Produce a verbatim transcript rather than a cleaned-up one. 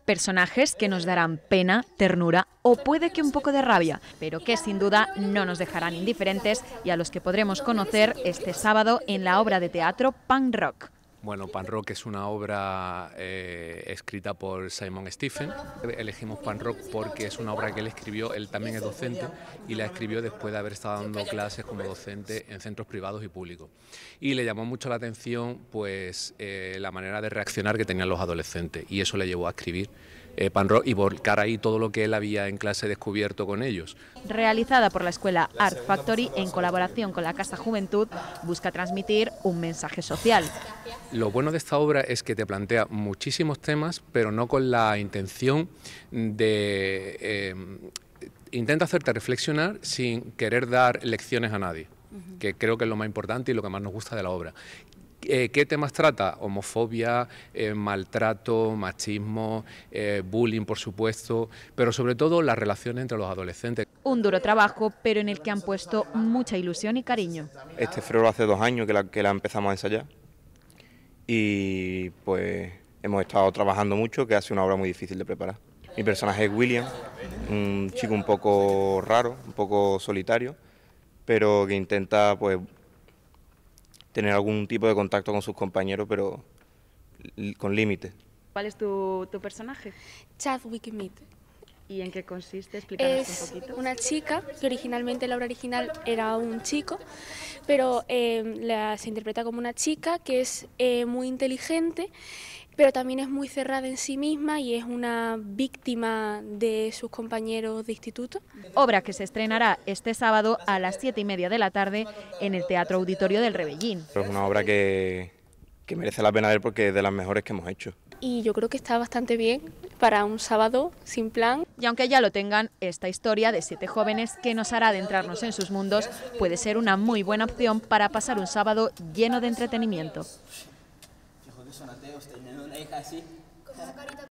Personajes que nos darán pena, ternura o puede que un poco de rabia, pero que sin duda no nos dejarán indiferentes y a los que podremos conocer este sábado en la obra de teatro Punk Rock. Bueno, Punk Rock es una obra eh, escrita por Simon Stephen. Elegimos Punk Rock porque es una obra que él escribió, él también es docente, y la escribió después de haber estado dando clases como docente en centros privados y públicos. Y le llamó mucho la atención pues, eh, la manera de reaccionar que tenían los adolescentes, y eso le llevó a escribir eh, Punk Rock y volcar ahí todo lo que él había en clase descubierto con ellos. Realizada por la Escuela Art Factory en colaboración con la Casa Juventud, busca transmitir un mensaje social. Lo bueno de esta obra es que te plantea muchísimos temas, pero no con la intención de... Eh, intenta hacerte reflexionar sin querer dar lecciones a nadie, uh-huh. que creo que es lo más importante y lo que más nos gusta de la obra. Eh, ¿Qué temas trata? Homofobia, eh, maltrato, machismo, eh, bullying, por supuesto, pero sobre todo las relaciones entre los adolescentes. Un duro trabajo, pero en el que han puesto mucha ilusión y cariño. Este febrero hace dos años que la, que la empezamos a ensayar y pues hemos estado trabajando mucho, que hace una obra muy difícil de preparar. Mi personaje es William, un chico un poco raro, un poco solitario, pero que intenta pues tener algún tipo de contacto con sus compañeros, pero con límites. ¿Cuál es tu, tu personaje? Chadwick Mead. ¿Y en qué consiste? Explícanos es un poquito. Una chica que originalmente la obra original era un chico, pero eh, la, se interpreta como una chica que es eh, muy inteligente, pero también es muy cerrada en sí misma y es una víctima de sus compañeros de instituto. Obra que se estrenará este sábado a las siete y media de la tarde en el Teatro Auditorio del Rebellín. Es una obra que, que merece la pena ver porque es de las mejores que hemos hecho. Y yo creo que está bastante bien para un sábado sin plan. Y aunque ya lo tengan, esta historia de siete jóvenes que nos hará adentrarnos en sus mundos puede ser una muy buena opción para pasar un sábado lleno de entretenimiento. Son ateos, tienen una hija así.